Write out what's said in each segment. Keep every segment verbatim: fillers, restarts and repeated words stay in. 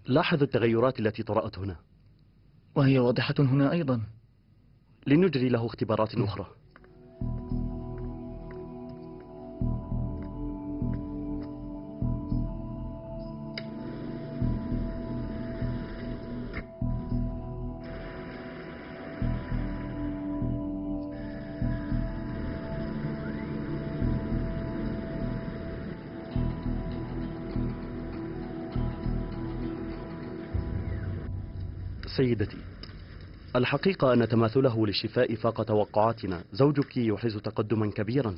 لاحظ التغيرات التي طرأت هنا، وهي واضحة هنا أيضا. لنجري له اختبارات أخرى. سيدتي، الحقيقة أن تماثله للشفاء فاق توقعاتنا. زوجك يحرز تقدما كبيرا.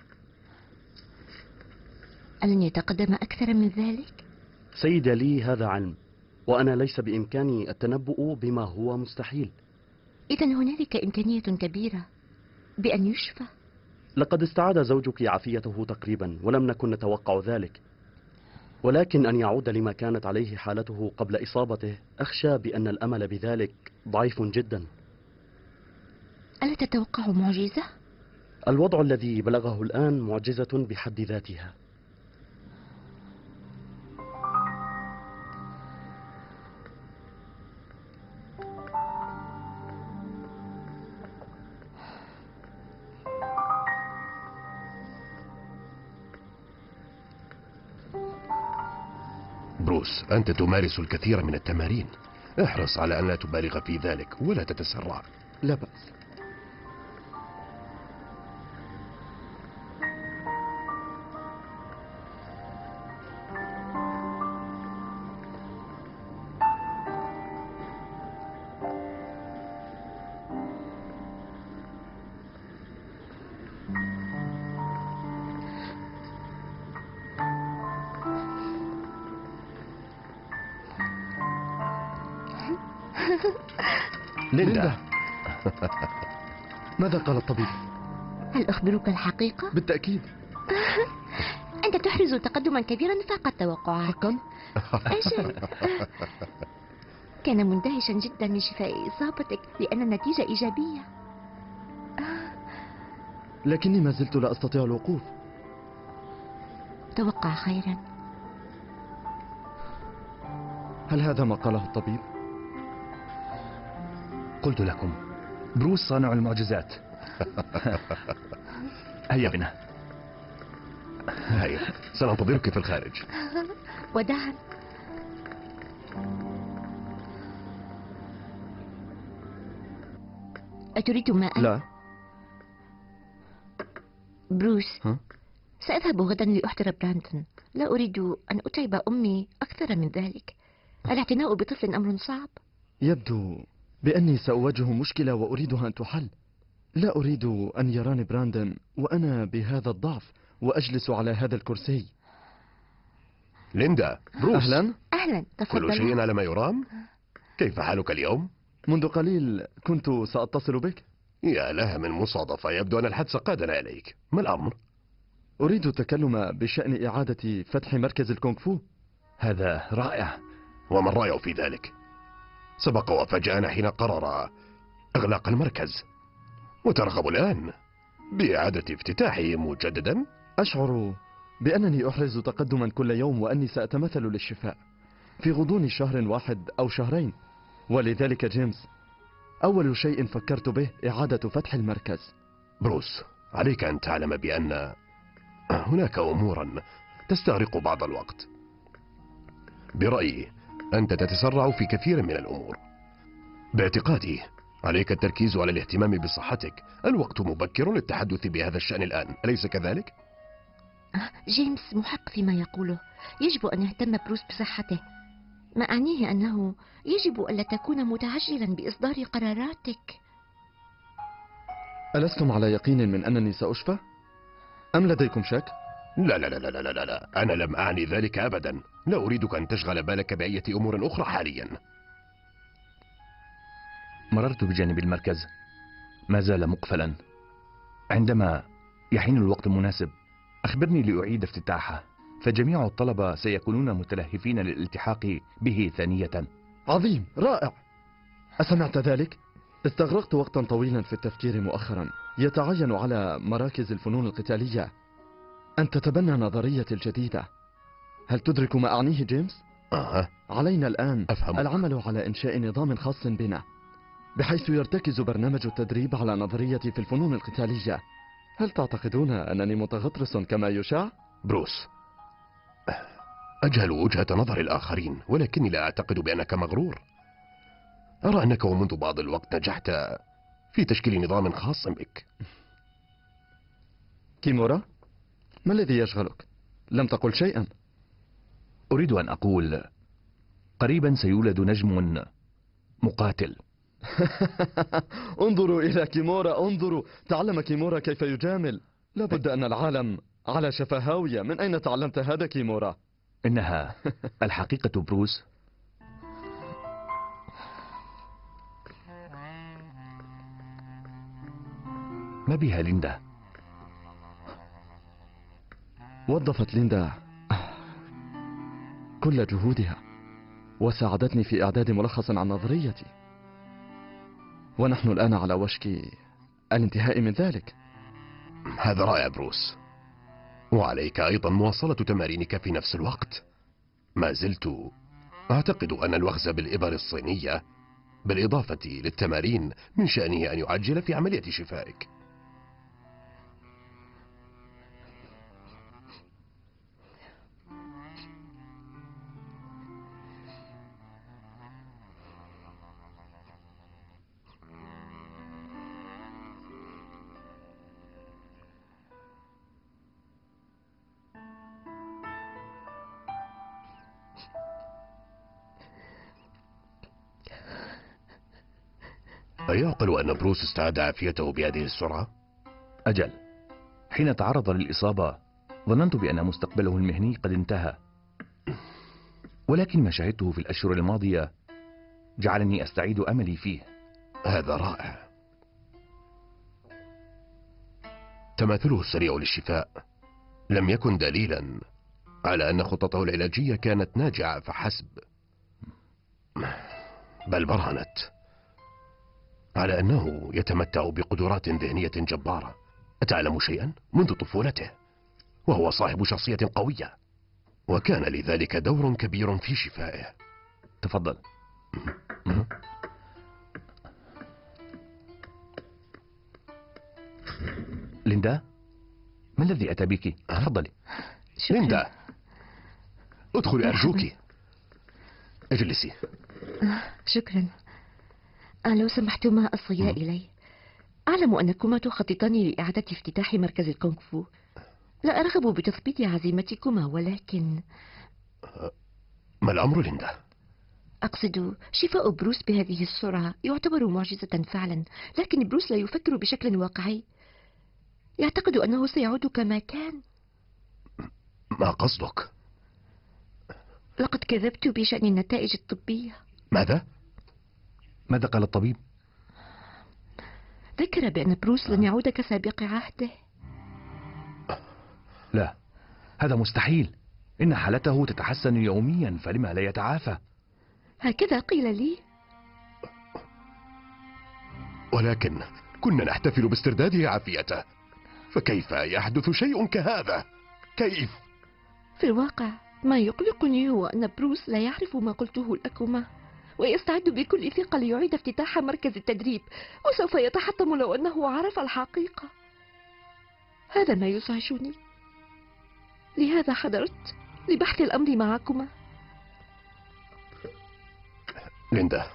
ألن يتقدم أكثر من ذلك؟ سيدة، لي هذا علم، وأنا ليس بإمكاني التنبؤ بما هو مستحيل. إذن هنالك إمكانية كبيرة بأن يشفى. لقد استعاد زوجك عافيته تقريبا، ولم نكن نتوقع ذلك، ولكن أن يعود لما كانت عليه حالته قبل إصابته، أخشى بأن الأمل بذلك ضعيف جدا. ألا تتوقع معجزة؟ الوضع الذي بلغه الآن معجزة بحد ذاتها. بروس، أنت تمارس الكثير من التمارين. احرص على أن لا تبالغ في ذلك ولا تتسرع. لا بأس. ليندا. ماذا قال الطبيب؟ هل أخبرك الحقيقة؟ بالتأكيد. أنت تحرز تقدما كبيرا فاق التوقعات. حقا؟ أجل. كان مندهشا جدا من شفاء إصابتك لأن النتيجة إيجابية. لكني ما زلت لا أستطيع الوقوف. توقع خيرا. هل هذا ما قاله الطبيب؟ قلت لكم بروس صانع المعجزات. هيا بنا. هيا، سننتظرك في الخارج. وداعا. أتريد ماء؟ لا. بروس، ها؟ سأذهب غدا لأحضر براندون. لا أريد أن أتعب أمي أكثر من ذلك. الاعتناء بطفل أمر صعب. يبدو بأني سأواجه مشكلة وأريدها أن تحل. لا أريد أن يراني براندون وأنا بهذا الضعف وأجلس على هذا الكرسي. ليندا، بروس. أهلا. أهلا، تفضل. كل شيء على ما يرام؟ كيف حالك اليوم؟ منذ قليل كنت سأتصل بك. يا لها من مصادفة، يبدو أن الحدث قادنا إليك. ما الأمر؟ أريد التكلم بشأن إعادة فتح مركز الكونغ فو. هذا رائع. وما الرأي في ذلك؟ سبق وفاجأنا حين قرر إغلاق المركز، وترغب الآن بإعادة افتتاحه مجددا. أشعر بأنني أحرز تقدما كل يوم وأني سأتمثل للشفاء في غضون شهر واحد أو شهرين. ولذلك جيمس، أول شيء فكرت به إعادة فتح المركز. بروس، عليك أن تعلم بأن هناك أمورا تستغرق بعض الوقت. برأيي أنت تتسرع في كثير من الأمور. باعتقادي عليك التركيز على الاهتمام بصحتك. الوقت مبكر للتحدث بهذا الشأن الآن، أليس كذلك؟ جيمس محق فيما يقوله. يجب أن يهتم بروس بصحته. ما أعنيه أنه يجب ألا تكون متعجلا بإصدار قراراتك. ألستم على يقين من أنني سأشفى؟ أم لديكم شك؟ لا لا لا لا لا لا لا، أنا لم أعني ذلك أبدا. لا أريدك أن تشغل بالك بأية أمور أخرى حاليا. مررت بجانب المركز، ما زال مقفلا. عندما يحين الوقت المناسب أخبرني لأعيد افتتاحه، فجميع الطلبة سيكونون متلهفين للالتحاق به ثانية. عظيم، رائع. أسمعت ذلك؟ استغرقت وقتا طويلا في التفكير مؤخرا. يتعين على مراكز الفنون القتالية أن تتبنى نظريتي الجديدة. هل تدرك ما أعنيه جيمس؟ أها. علينا الآن أفهم. العمل على إنشاء نظام خاص بنا، بحيث يرتكز برنامج التدريب على نظريتي في الفنون القتالية. هل تعتقدون أنني متغطرس كما يشاع؟ بروس، أجهل وجهة نظر الآخرين، ولكني لا أعتقد بأنك مغرور. أرى أنك ومنذ بعض الوقت نجحت في تشكيل نظام خاص بك. كيمورا، ما الذي يشغلك؟ لم تقل شيئا. أريد أن أقول قريبا سيولد نجم مقاتل. انظروا إلى كيمورا، انظروا. تعلم كيمورا كيف يجامل. لابد أن العالم على شفا هاوية. من أين تعلمت هذا كيمورا؟ إنها الحقيقة بروس. ما بها ليندا؟ وظفت ليندا كل جهودها وساعدتني في إعداد ملخص عن نظريتي، ونحن الآن على وشك الانتهاء من ذلك. هذا رائع بروس، وعليك أيضا مواصلة تمارينك في نفس الوقت. ما زلت أعتقد أن الوخز بالإبر الصينية بالإضافة للتمارين من شأنه أن يعجل في عملية شفائك. أيعقل أن بروس استعاد عافيته بهذه السرعة؟ أجل، حين تعرض للإصابة ظننت بأن مستقبله المهني قد انتهى، ولكن ما شاهدته في الأشهر الماضية جعلني أستعيد أملي فيه. هذا رائع. تماثله السريع للشفاء لم يكن دليلا على أن خطته العلاجية كانت ناجعة فحسب، بل برهنت على أنه يتمتع بقدرات ذهنية جبارة. أتعلم شيئا؟ منذ طفولته وهو صاحب شخصية قوية، وكان لذلك دور كبير في شفائه. تفضل. ليندا، ما الذي أتى بك؟ تفضلي. شكرا. ليندا، ادخلي أرجوك. اجلسي. شكرا. آه، لو سمحتما أصغيا إلي. أعلم أنكما تخططان لإعادة افتتاح مركز الكونغ فو. لا أرغب بتثبيت عزيمتكما، ولكن ما الأمر ليندا؟ أقصد شفاء بروس بهذه السرعة يعتبر معجزة فعلا، لكن بروس لا يفكر بشكل واقعي. يعتقد أنه سيعود كما كان. ما قصدك؟ لقد كذبت بشأن النتائج الطبية. ماذا؟ ماذا قال الطبيب؟ ذكر بأن بروس لن يعود كسابق عهده. لا، هذا مستحيل. إن حالته تتحسن يوميا، فلما لا يتعافى؟ هكذا قيل لي. ولكن كنا نحتفل باسترداده عافيته، فكيف يحدث شيء كهذا؟ كيف؟ في الواقع ما يقلقني هو أن بروس لا يعرف ما قلته لكما، ويستعد بكل ثقة ليعيد افتتاح مركز التدريب، وسوف يتحطم لو أنه عرف الحقيقة. هذا ما يزعجني، لهذا حضرت لبحث الأمر معكما. ليندا،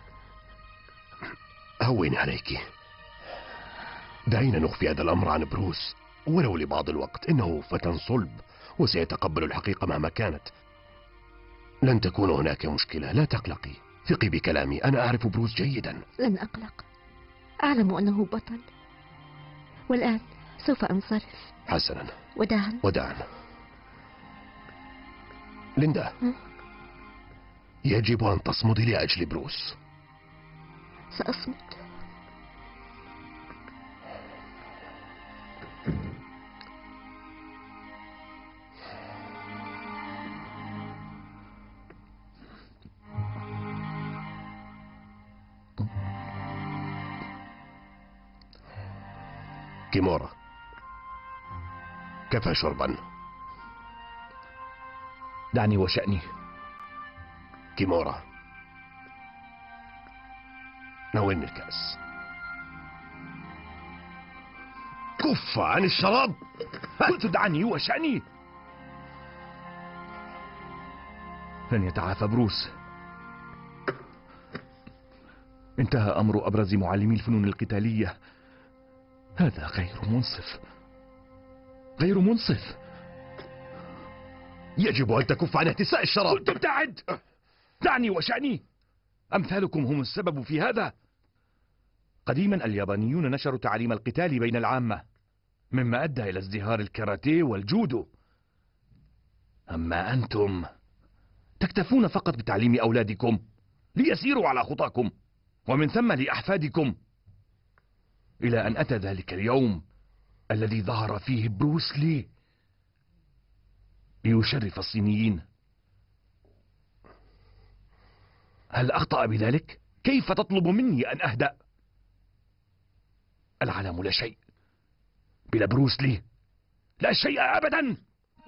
هوني عليك. دعينا نخفي هذا الأمر عن بروس ولو لبعض الوقت. إنه فتى صلب وسيتقبل الحقيقة مهما كانت. لن تكون هناك مشكلة، لا تقلقي. ثقي بكلامي، أنا أعرف بروس جيدا. لن أقلق، أعلم أنه بطل. والآن سوف أنصرف. حسنا، وداعا. وداعا. ليندا، م? يجب أن تصمدي لأجل بروس. سأصمت. كيمورا، كفى شربا. دعني وشأني. كيمورا، ناولني الكأس. كف عن الشراب. قلت دعني وشأني. لن يتعافى بروس. انتهى أمر أبرز معلمي الفنون القتالية. هذا غير منصف، غير منصف. يجب أن تكف عن احتساء الشراب. قلت ابتعد. دعني وشأني. أمثالكم هم السبب في هذا. قديما اليابانيون نشروا تعاليم القتال بين العامة، مما أدى إلى ازدهار الكاراتيه والجودو. أما أنتم تكتفون فقط بتعليم أولادكم ليسيروا على خطاكم، ومن ثم لأحفادكم، إلى أن أتى ذلك اليوم الذي ظهر فيه بروس لي ليشرف الصينيين. هل أخطأ بذلك؟ كيف تطلب مني أن أهدأ؟ العالم لا شيء بلا بروس لي، لا شيء أبدا.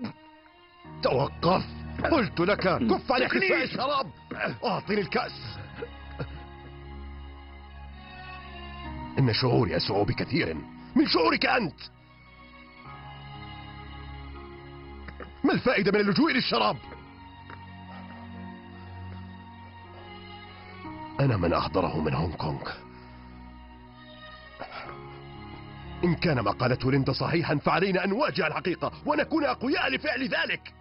توقف، قلت لك كف عن احتساء الشراب. أعطني الكأس. إن شعوري أسوأ بكثير من شعورك أنت. ما الفائدة من اللجوء للشراب؟ أنا من أحضره من هونغ كونغ. إن كان ما قالته ليندا صحيحا فعلينا أن نواجه الحقيقة ونكون أقوياء لفعل ذلك.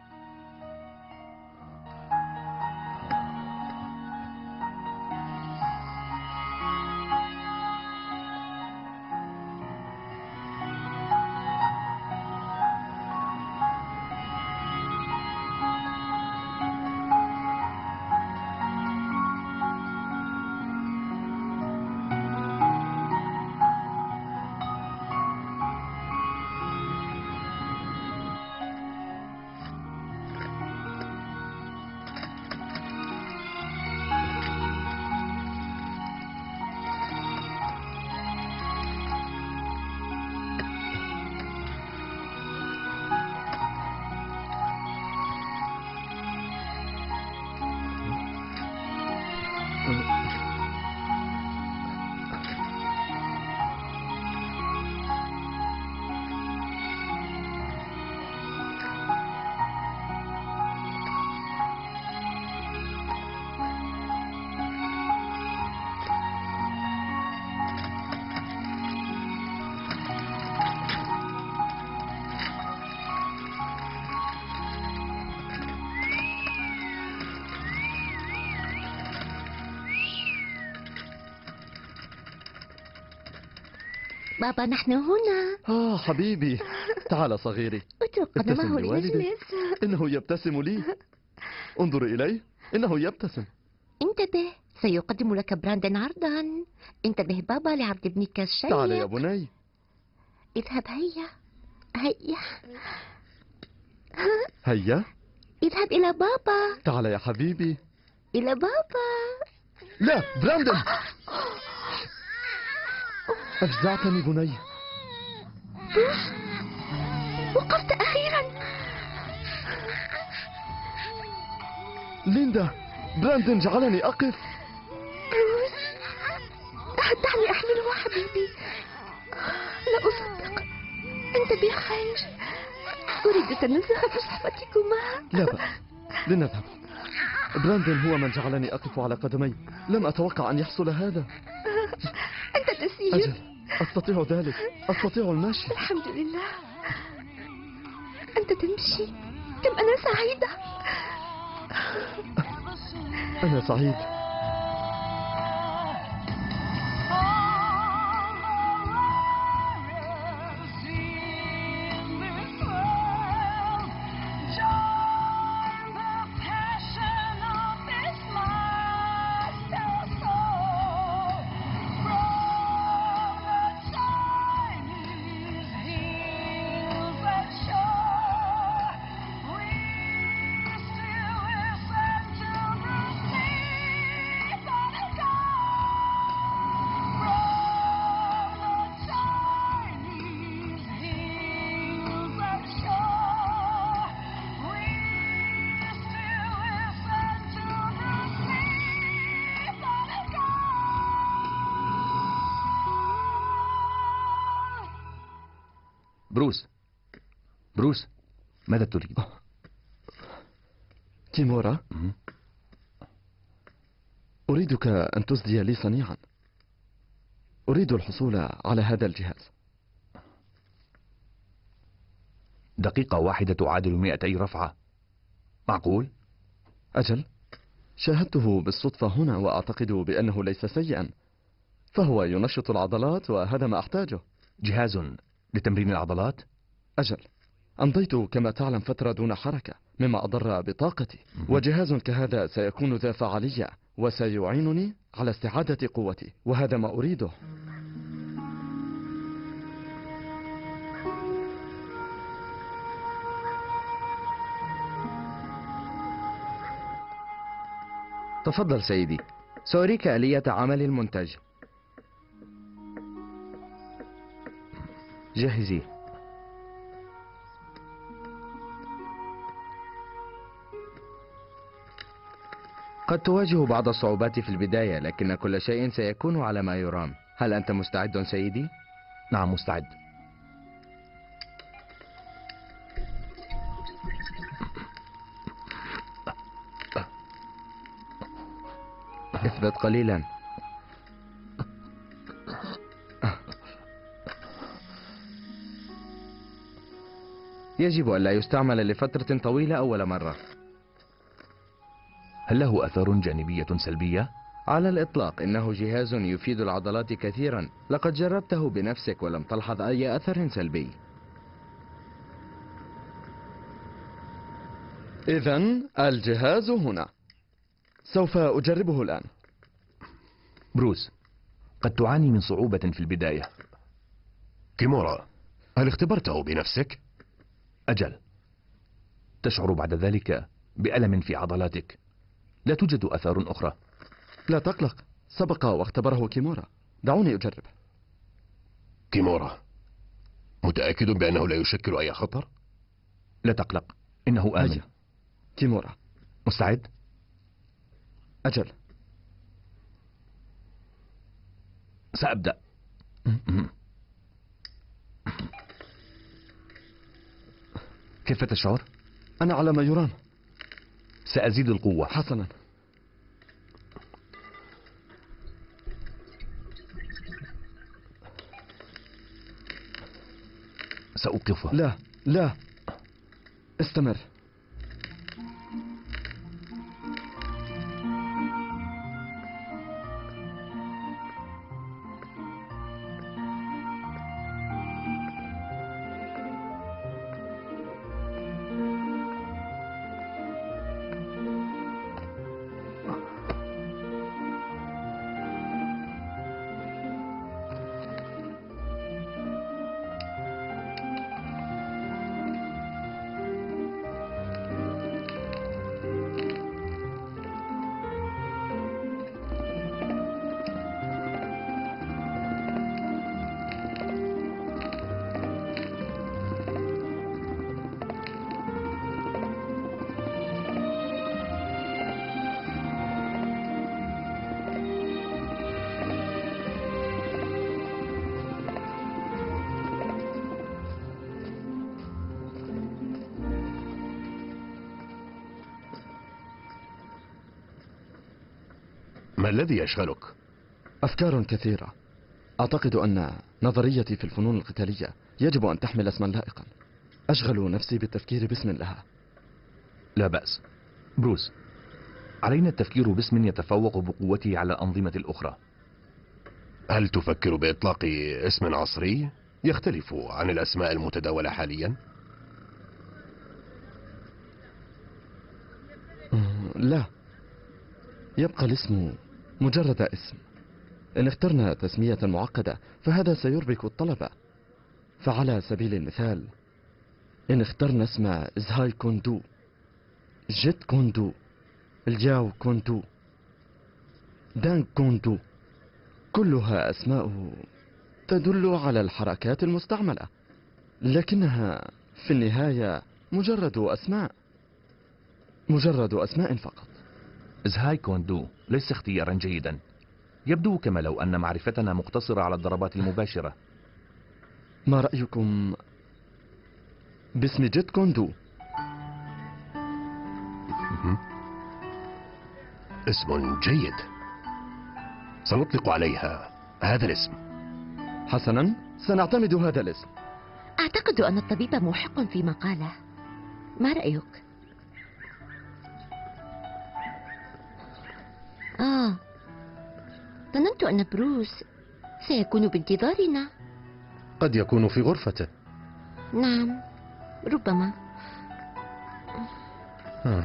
بابا نحن هنا. آه حبيبي، تعال صغيري. اترك ابتسم قدمه لوالديك. ليجلس. إنه يبتسم لي. انظر إليه، إنه يبتسم. انتبه، سيقدم لك براندن عرضا. انتبه بابا لعرض ابنك الشيق. تعال يا بني. اذهب هيا هيا هيا. اذهب إلى بابا. تعال يا حبيبي. إلى بابا. لا، براندن. أفزعتني بني. بروس، وقفت أخيرا. ليندا، براندن جعلني أقف. بروس، دعني أحمله حبيبي. لا أصدق، أنت بخير. أريد التنزه بصحبتكما. لا بأس، لنذهب. براندن هو من جعلني أقف على قدمي. لم أتوقع أن يحصل هذا. أنت تسير. أجل، أستطيع ذلك. أستطيع المشي. الحمد لله. أنت تمشي. كم أنا سعيدة. أنا سعيد. بروس بروس ماذا تريد؟ كيمورا، مم. أريدك أن تسدي لي صنيعا. أريد الحصول على هذا الجهاز. دقيقة واحدة تعادل مئتي رفعة. معقول؟ أجل، شاهدته بالصدفة هنا وأعتقد بأنه ليس سيئا، فهو ينشط العضلات وهذا ما أحتاجه. جهاز لتمرين العضلات؟ أجل، أمضيت كما تعلم فترة دون حركة مما أضر بطاقتي، وجهاز كهذا سيكون ذا فعالية وسيعينني على استعادة قوتي، وهذا ما أريده. تفضل سيدي، سأريك آلية عمل المنتج. جهزيه. قد تواجه بعض الصعوبات في البداية، لكن كل شيء سيكون على ما يرام. هل أنت مستعد سيدي؟ نعم مستعد. اثبت قليلا. يجب أن لا يستعمل لفترة طويلة أول مرة. هل له آثار جانبية سلبية؟ على الإطلاق، إنه جهاز يفيد العضلات كثيرا. لقد جربته بنفسك ولم تلحظ أي أثر سلبي. إذن الجهاز هنا، سوف أجربه الآن. بروس، قد تعاني من صعوبة في البداية. كيمورا، هل اختبرته بنفسك؟ أجل. تشعر بعد ذلك بألم في عضلاتك. لا توجد آثار أخرى. لا تقلق، سبق واختبره كيمورا. دعوني أجرب. كيمورا، متأكد بأنه لا يشكل أي خطر؟ لا تقلق، إنه آمن. هيا كيمورا. مستعد؟ أجل. سأبدأ. كيف تشعر؟ أنا على ما يرام. سأزيد القوة. حسنا. سأوقفه. لا لا، استمر. ما الذي يشغلك؟ أفكار كثيرة. أعتقد أن نظريتي في الفنون القتالية يجب أن تحمل اسما لائقا. أشغل نفسي بالتفكير باسم لها. لا بأس. بروس، علينا التفكير باسم يتفوق بقوته على الأنظمة الأخرى. هل تفكر بإطلاق اسم عصري يختلف عن الأسماء المتداولة حاليا؟ لا، يبقى الاسم مجرد اسم. إن اخترنا تسمية معقدة فهذا سيربك الطلبة. فعلى سبيل المثال، إن اخترنا اسم زهاي كوندو، جيت كوندو، الجاو كوندو، دان كوندو، كلها أسماء تدل على الحركات المستعملة، لكنها في النهاية مجرد أسماء، مجرد أسماء فقط. زهاي كوندو ليس اختيارا جيدا. يبدو كما لو أن معرفتنا مقتصرة على الضربات المباشرة. ما رأيكم باسم جيت كوندو. مهم. اسم جيد، سنطلق عليها هذا الاسم. حسنا، سنعتمد هذا الاسم. أعتقد أن الطبيب موحق فيما قاله. ما رأيك؟ آه ظننت أن بروس سيكون بانتظارنا. قد يكون في غرفته. نعم، ربما. آه.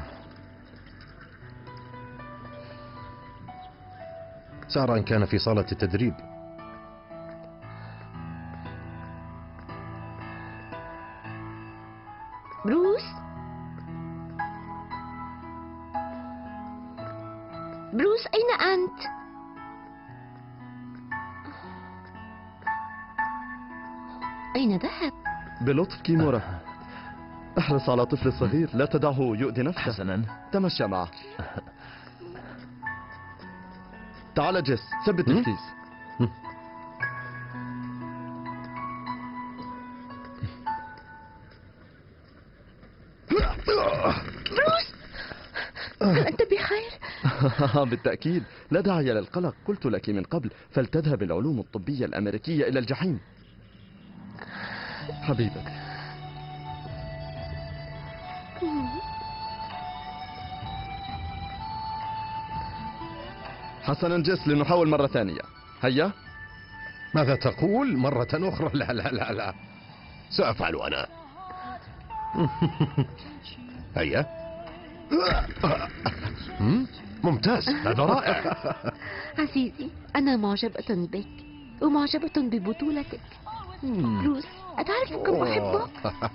سأرى إن كان في صالة التدريب. بروس؟ بروس أين أنت؟ أين ذهب؟ بلطف كيمورا، احرص على طفل صغير، لا تدعه يؤذي نفسه. حسنا. تمشى معه. تعال جيس، ثبت الكيس. بروس، هل أنت بخير؟ بالتأكيد، لا داعي للقلق. قلت لك من قبل، فلتذهب العلوم الطبية الأمريكية إلى الجحيم. حبيبتي. حسنا جيس، لنحاول مرة ثانية. هيا. ماذا تقول مرة أخرى؟ لا لا لا لا، سأفعل أنا. هيا. مم؟ ممتاز، هذا رائع. عزيزي، أنا معجبة بك ومعجبة ببطولتك. بروس، أتعرف كم أحبك؟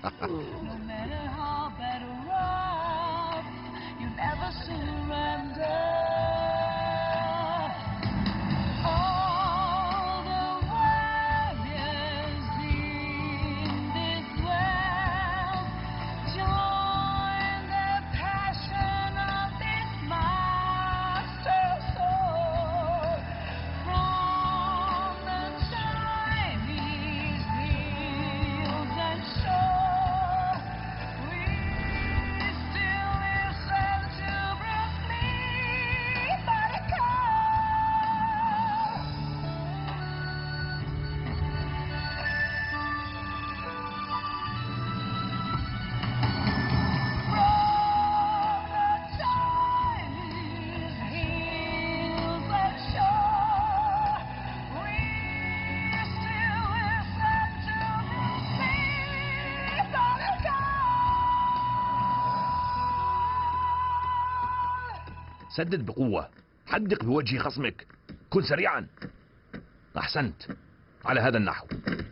سدد بقوة، حدق بوجه خصمك، كن سريعا. أحسنت، على هذا النحو.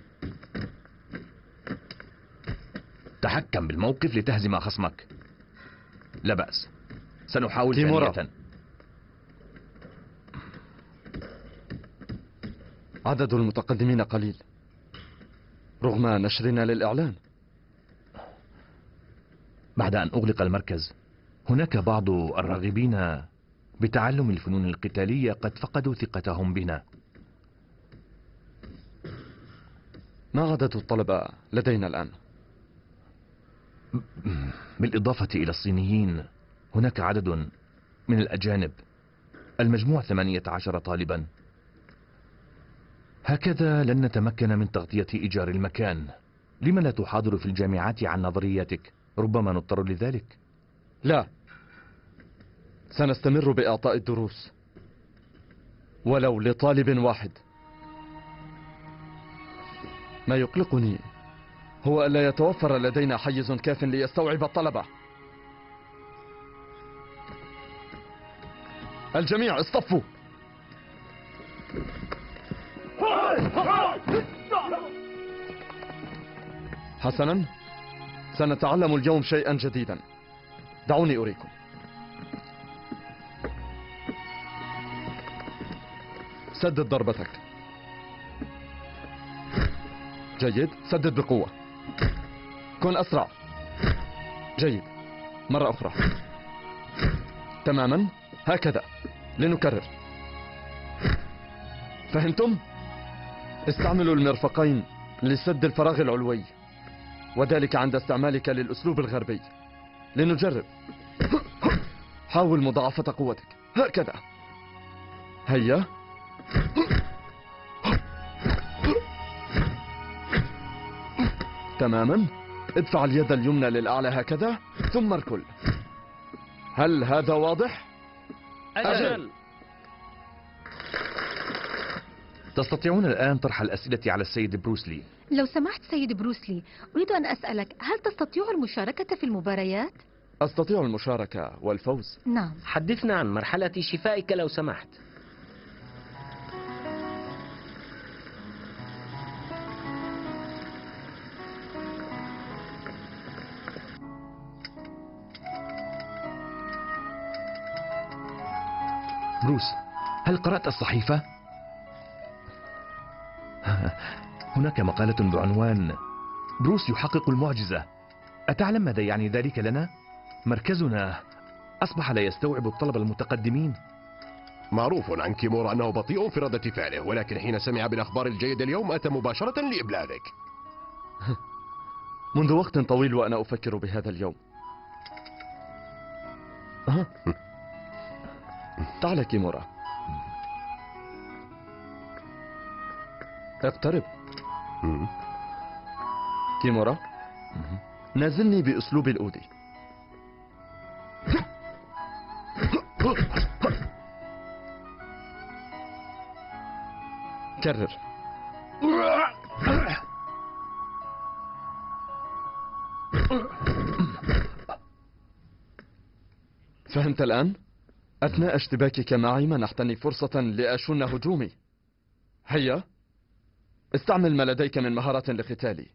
تحكم بالموقف لتهزم خصمك. لا بأس، سنحاول كيمورا. ثانية. عدد المتقدمين قليل رغم نشرنا للإعلان. بعد أن أغلق المركز، هناك بعض الراغبين بتعلم الفنون القتالية قد فقدوا ثقتهم بنا. ما عدد الطلبة لدينا الآن؟ بالإضافة إلى الصينيين، هناك عدد من الأجانب. المجموع ثمانية عشر طالبا. هكذا لن نتمكن من تغطية إيجار المكان. لما لا تحاضر في الجامعات عن نظرياتك؟ ربما نضطر لذلك. لا، سنستمر بإعطاء الدروس ولو لطالب واحد. ما يقلقني هو ألا يتوفر لدينا حيز كاف ليستوعب الطلبة. الجميع اصطفوا. حسنا، سنتعلم اليوم شيئا جديدا. دعوني أريكم. سدد ضربتك. جيد، سدد بقوة. كن أسرع. جيد، مرة أخرى. تماما، هكذا. لنكرر. فهمتم؟ استعملوا المرفقين لسد الفراغ العلوي. وذلك عند استعمالك للأسلوب الغربي. لنجرب. حاول مضاعفة قوتك. هكذا. هيا. تماما. ادفع اليد اليمنى للأعلى هكذا ثم اركل. هل هذا واضح؟ أجل. تستطيعون الآن طرح الأسئلة على السيد بروسلي. لو سمحت سيد بروسلي، أريد أن أسألك، هل تستطيع المشاركة في المباريات؟ أستطيع المشاركة والفوز. نعم. حدثنا عن مرحلة شفائك لو سمحت. بروس، هل قرأت الصحيفة؟ هناك مقالة بعنوان بروس يحقق المعجزة. أتعلم ماذا يعني ذلك لنا؟ مركزنا أصبح لا يستوعب الطلبة المتقدمين. معروف عن كيمورا أنه بطيء في ردة فعله، ولكن حين سمع بالأخبار الجيدة اليوم أتى مباشرة لإبلاغك. منذ وقت طويل وأنا أفكر بهذا اليوم. أه. تعال كيمورا، اقترب. كيمورا، نازلني بأسلوب الأودي. كرر. فهمت الآن؟ أثناء اشتباكك معي منحتني فرصة لأشن هجومي. هيا، استعمل ما لديك من مهارة لقتالي.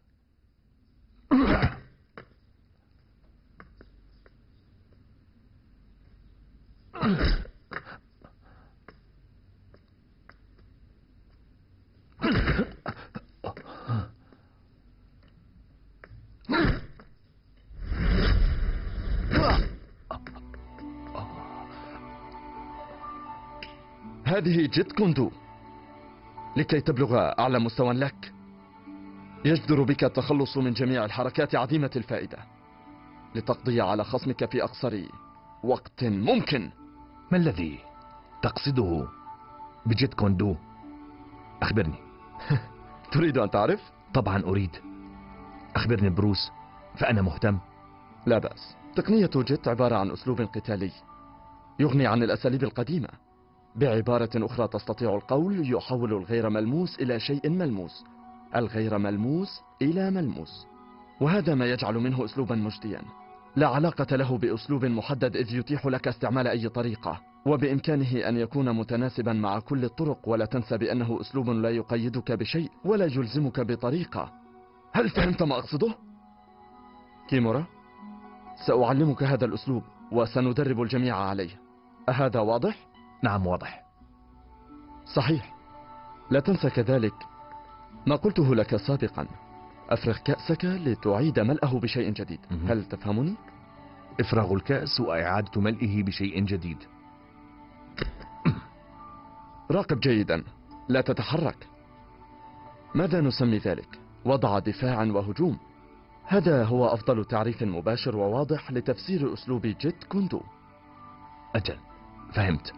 هذه جيت كوندو. لكي تبلغ أعلى مستوى لك يجدر بك التخلص من جميع الحركات عديمة الفائدة لتقضي على خصمك في أقصر وقت ممكن. ما الذي تقصده بجيت كوندو؟ أخبرني. تريد أن تعرف؟ طبعا أريد. أخبرني بروس، فأنا مهتم. لا بأس. تقنية جيت عبارة عن أسلوب قتالي يغني عن الأساليب القديمة. بعبارة أخرى تستطيع القول يحول الغير ملموس إلى شيء ملموس، الغير ملموس إلى ملموس، وهذا ما يجعل منه أسلوبا مجديا لا علاقة له بأسلوب محدد، إذ يتيح لك استعمال أي طريقة، وبإمكانه أن يكون متناسبا مع كل الطرق. ولا تنسى بأنه أسلوب لا يقيدك بشيء ولا يلزمك بطريقة. هل فهمت ما أقصده؟ كيمورا، سأعلمك هذا الأسلوب وسندرب الجميع عليه. أهذا واضح؟ نعم واضح. صحيح. لا تنسى كذلك ما قلته لك سابقا، أفرغ كأسك لتعيد ملأه بشيء جديد. هل تفهمني؟ إفراغ الكأس وإعادة ملئه بشيء جديد. راقب جيدا، لا تتحرك. ماذا نسمي ذلك؟ وضع دفاع وهجوم. هذا هو أفضل تعريف مباشر وواضح لتفسير أسلوب جيت كوندو. أجل، فهمت.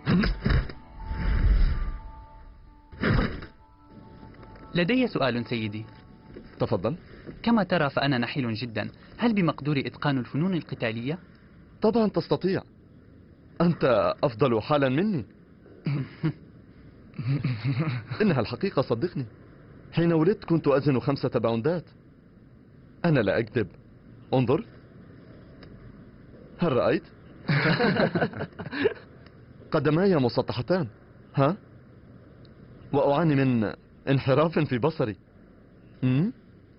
لدي سؤال سيدي. تفضل. كما ترى فأنا نحيل جدا، هل بمقدوري إتقان الفنون القتالية؟ طبعا تستطيع، أنت أفضل حالا مني. إنها الحقيقة، صدقني. حين ولدت كنت أزن خمسة باوندات. أنا لا أكذب. انظر، هل رأيت؟ قدماي مسطحتان، ها؟ وأعاني من انحراف في بصري. م?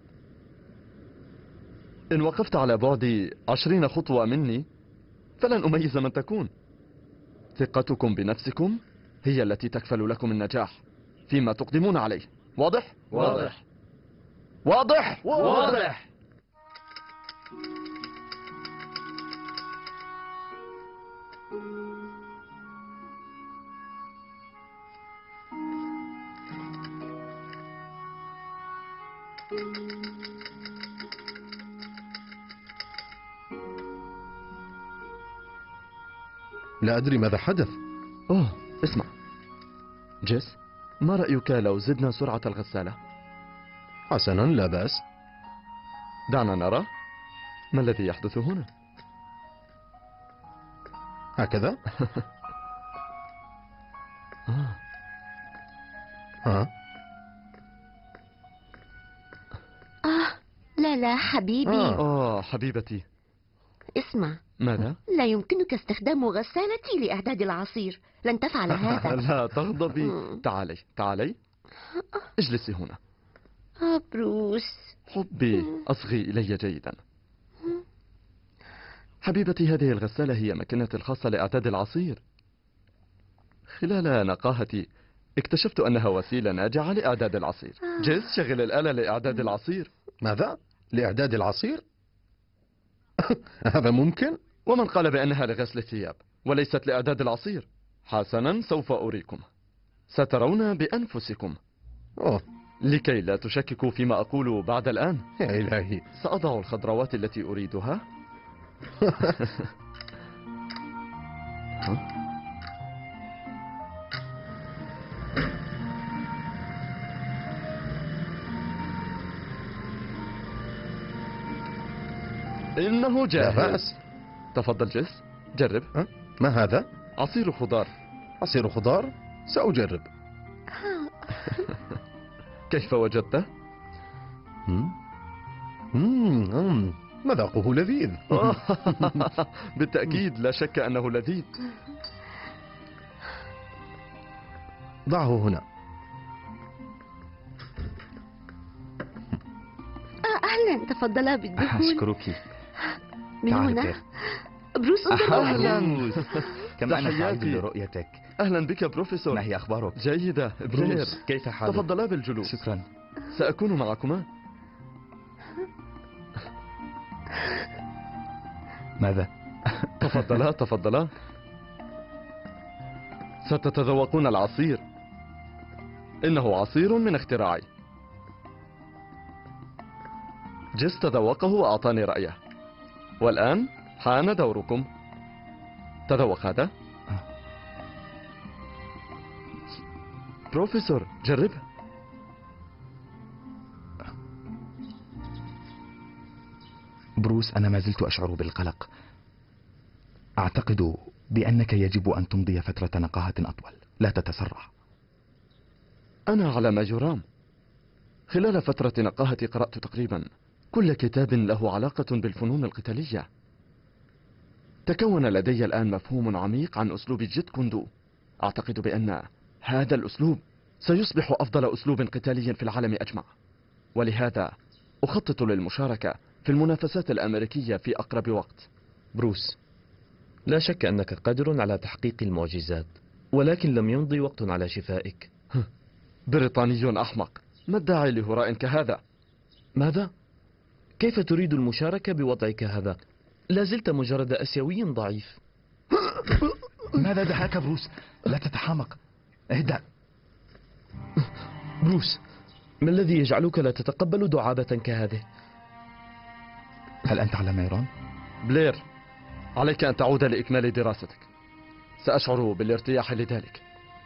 إن وقفت على بعد عشرين خطوة مني فلن أميز من تكون. ثقتكم بنفسكم هي التي تكفل لكم النجاح فيما تقدمون عليه. واضح؟ واضح. واضح؟ واضح. لا أدري ماذا حدث. أوه، اسمع جيس، ما رأيك لو زدنا سرعة الغسالة؟ حسنا، لا بأس. دعنا نرى ما الذي يحدث هنا. هكذا. آه. ها؟ آه لا لا حبيبي. آه. آه حبيبتي. اسمع، ماذا؟ لا يمكنك استخدام غسالتي لإعداد العصير. لن تفعل هذا. لا تغضبي. تعالي تعالي، اجلسي هنا. آه بروس حبي، أصغي إلي جيدا. حبيبتي، هذه الغسالة هي ماكينتي الخاصة لإعداد العصير. خلال نقاهتي اكتشفت أنها وسيلة ناجعة لإعداد العصير. جيس، شغل الآلة لإعداد العصير. ماذا؟ لإعداد العصير؟ هذا ممكن؟ ومن قال بأنها لغسل الثياب وليست لإعداد العصير؟ حسنا، سوف أريكم، سترون بأنفسكم. أوه. لكي لا تشككوا فيما أقول بعد الآن، يا إلهي. سأضع الخضروات التي أريدها. ها؟ إنه لا جاهز. بأس. تفضل جيس، جرب. ها؟ ما هذا؟ عصير خضار. عصير خضار؟ سأجرب. كيف وجدته؟ مم. مم. مذاقه لذيذ. بالتأكيد، لا شك أنه لذيذ. ضعه هنا. آه أهلا، تفضلا بالدخول. أشكرك. من هنا. بروس انظر. أهلا. كم أنا سعيد تحياتي. برؤيتك. أهلا بك بروفيسور. ما هي أخبارك؟ جيدة. بلير، بروس، كيف حالك؟ تفضلا بالجلوس. شكرا. سأكون معكما. ماذا؟ تفضلا تفضلا. ستتذوقون العصير. إنه عصير من اختراعي. جيس تذوقه وأعطاني رأيه، والآن حان دوركم. تذوق هذا. بروفيسور، جرب. بروس، أنا ما زلت أشعر بالقلق. أعتقد بأنك يجب أن تمضي فترة نقاهة أطول، لا تتسرع. أنا على ما يرام. خلال فترة نقاهتي قرأت تقريبا كل كتاب له علاقة بالفنون القتالية. تكون لدي الآن مفهوم عميق عن أسلوب جيت كوندو. أعتقد بأن هذا الأسلوب سيصبح أفضل أسلوب قتالي في العالم أجمع، ولهذا أخطط للمشاركة في المنافسات الأمريكية في أقرب وقت. بروس، لا شك أنك قادر على تحقيق المعجزات، ولكن لم يمضي وقت على شفائك. بريطاني أحمق، ما الداعي لهراء كهذا؟ ماذا؟ كيف تريد المشاركة بوضعك هذا؟ لا زلت مجرد أسيوي ضعيف. ماذا دهاك بروس؟ لا تتحمق، اهدأ. بروس، ما الذي يجعلك لا تتقبل دعابة كهذه؟ هل أنت على ما يرام؟ بلير، عليك أن تعود لإكمال دراستك. سأشعر بالارتياح لذلك.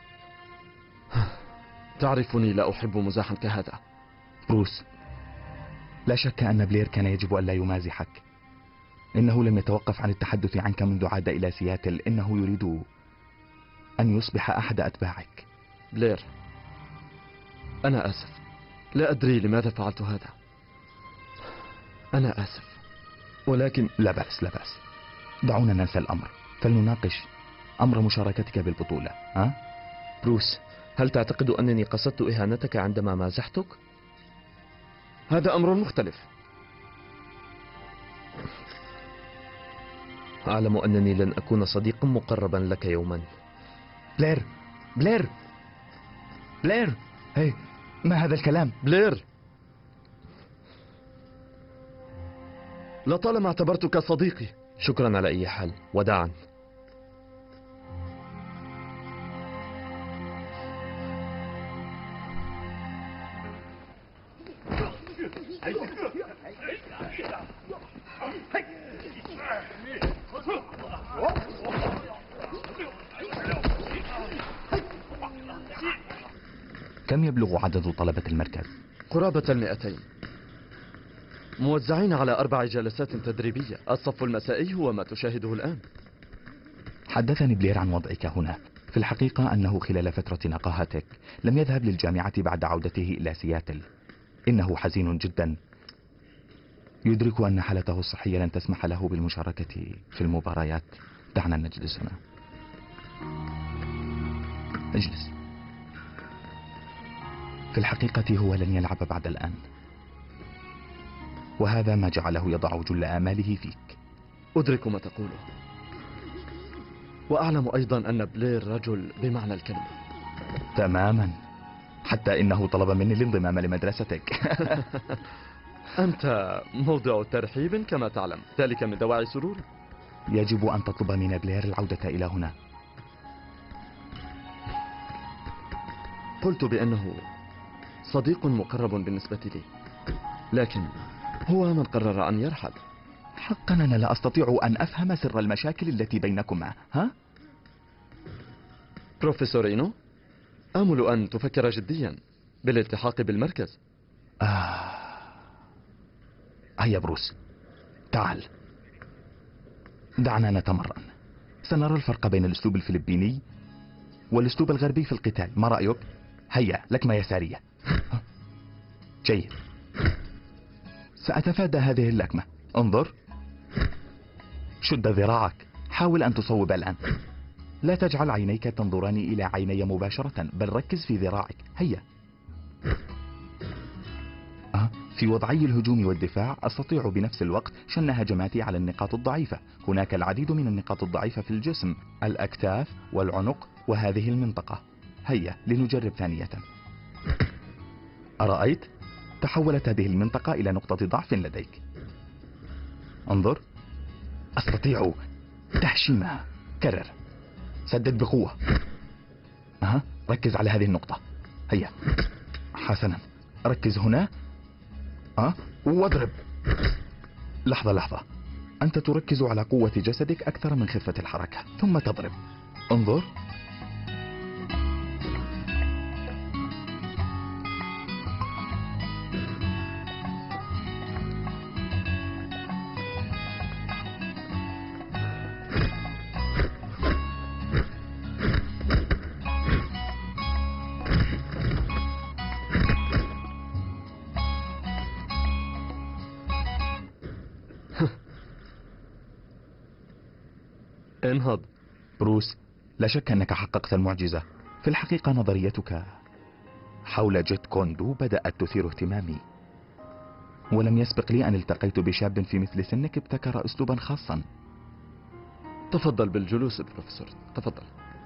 تعرفني لا أحب مزاحا كهذا. بروس، لا شك أن بلير كان يجب أن لا يمازحك. إنه لم يتوقف عن التحدث عنك منذ عاد إلى سياتل. إنه يريد أن يصبح أحد أتباعك. بلير، أنا آسف، لا أدري لماذا فعلت هذا. أنا آسف، ولكن لا بأس لا بأس. دعونا ننسى الأمر، فلنناقش أمر مشاركتك بالبطولة. ها؟ بروس، هل تعتقد أنني قصدت إهانتك عندما مازحتك؟ هذا أمر مختلف. أعلم أنني لن أكون صديقا مقربا لك يوما. بلير، بلير، بلير، هي ما هذا الكلام؟ بلير، لطالما اعتبرتك صديقي. شكرا على أي حال، وداعا. كم يبلغ عدد طلبة المركز؟ قرابة المئتين، موزعين على أربع جلسات تدريبية. الصف المسائي هو ما تشاهده الآن. حدثني بلير عن وضعك هنا. في الحقيقة أنه خلال فترة نقاهتك لم يذهب للجامعة بعد عودته إلى سياتل. إنه حزين جدا، يدرك أن حالته الصحية لن تسمح له بالمشاركة في المباريات. دعنا نجلس هنا. اجلس. في الحقيقة هو لن يلعب بعد الآن، وهذا ما جعله يضع جل آماله فيك. أدرك ما تقوله، وأعلم أيضا أن بلير رجل بمعنى الكلمة. تماما، حتى إنه طلب مني الانضمام لمدرستك. أنت موضع ترحيب كما تعلم، ذلك من دواعي سروري. يجب أن تطلب من بلير العودة إلى هنا. قلت بأنه صديق مقرب بالنسبة لي، لكن هو من قرر أن يرحل. حقا أنا لا أستطيع أن أفهم سر المشاكل التي بينكما. ها؟ بروفيسور إينو، آمل أن تفكر جديا بالالتحاق بالمركز. آه. هيا بروس، تعال دعنا نتمرن. سنرى الفرق بين الأسلوب الفلبيني والأسلوب الغربي في القتال. ما رأيك؟ هيا لكمة يسارية. جيد، سأتفادى هذه اللكمة. انظر، شد ذراعك، حاول أن تصوب الآن. لا تجعل عينيك تنظران إلى عيني مباشرة، بل ركز في ذراعك. هيا. أه؟ في وضعي الهجوم والدفاع أستطيع بنفس الوقت شن هجماتي على النقاط الضعيفة. هناك العديد من النقاط الضعيفة في الجسم، الأكتاف والعنق وهذه المنطقة. هيا لنجرب ثانية. أرأيت؟ تحولت هذه المنطقة إلى نقطة ضعف لديك. انظر، أستطيع تهشيمها. كرر، سدد بقوة. أها، ركز على هذه النقطة. هيا. حسنا، ركز هنا. أه؟ واضرب. لحظة لحظة، أنت تركز على قوة جسدك أكثر من خفة الحركة، ثم تضرب. انظر. انهض. بروس، لا شك أنك حققت المعجزة. في الحقيقة نظريتك حول جيت كوندو بدأت تثير اهتمامي، ولم يسبق لي أن التقيت بشاب في مثل سنك ابتكر أسلوبا خاصا. تفضل بالجلوس بروفيسور، تفضل.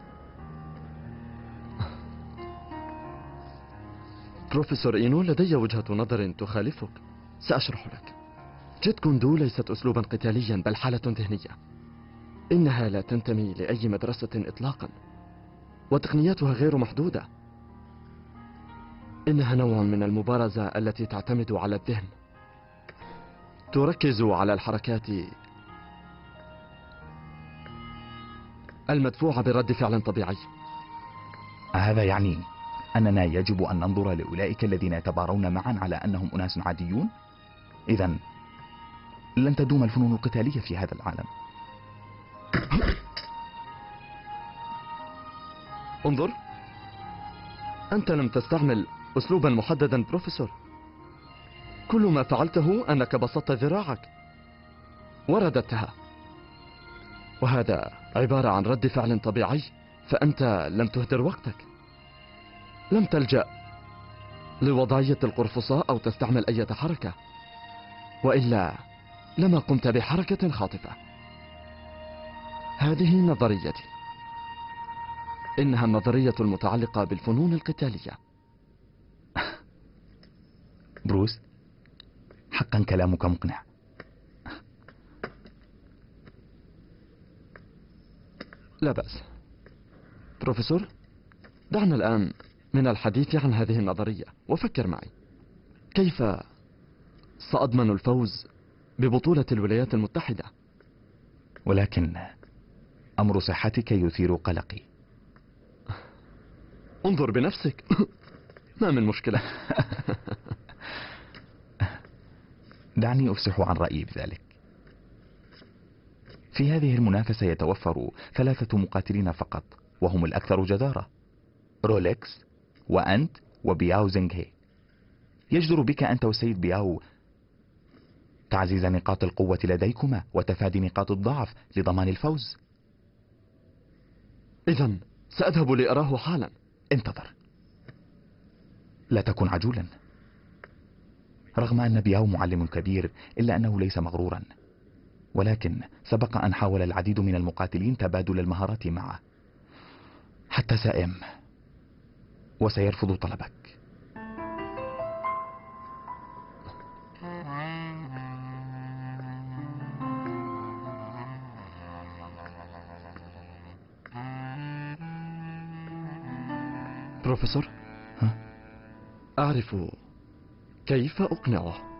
بروفيسور إينو، لدي وجهة نظر تخالفك، سأشرح لك. جيت كوندو ليست أسلوبا قتاليا، بل حالة ذهنية. إنها لا تنتمي لأي مدرسة إطلاقا، وتقنياتها غير محدودة. إنها نوع من المبارزة التي تعتمد على الذهن، تركز على الحركات المدفوعة برد فعل طبيعي. هذا يعني أننا يجب أن ننظر لأولئك الذين يتبارون معا على أنهم أناس عاديون؟ إذن لن تدوم الفنون القتالية في هذا العالم. انظر، أنت لم تستعمل أسلوبا محددا بروفيسور. كل ما فعلته أنك بسطت ذراعك ورددتها، وهذا عبارة عن رد فعل طبيعي. فأنت لم تهدر وقتك، لم تلجأ لوضعية القرفصاء أو تستعمل أي حركة، وإلا لما قمت بحركة خاطفة. هذه نظريتي، إنها النظرية المتعلقة بالفنون القتالية. بروس، حقا كلامك مقنع. لا بأس. بروفيسور، دعنا الآن من الحديث عن هذه النظرية، وفكر معي. كيف سأضمن الفوز ببطولة الولايات المتحدة؟ ولكن أمر صحتك يثير قلقي. انظر بنفسك. ما من مشكلة. دعني أفصح عن رأيي بذلك. في هذه المنافسة يتوفر ثلاثة مقاتلين فقط، وهم الأكثر جدارة: رولكس وأنت وبياو زينغهي. يجدر بك أنت والسيد بياو تعزيز نقاط القوة لديكما وتفادي نقاط الضعف لضمان الفوز. إذن سأذهب لأراه حالا. انتظر، لا تكن عجولا. رغم أن بياو معلم كبير إلا أنه ليس مغرورا، ولكن سبق أن حاول العديد من المقاتلين تبادل المهارات معه حتى سائم، وسيرفض طلبك. بروفيسور، ها؟ أعرف كيف أقنعه.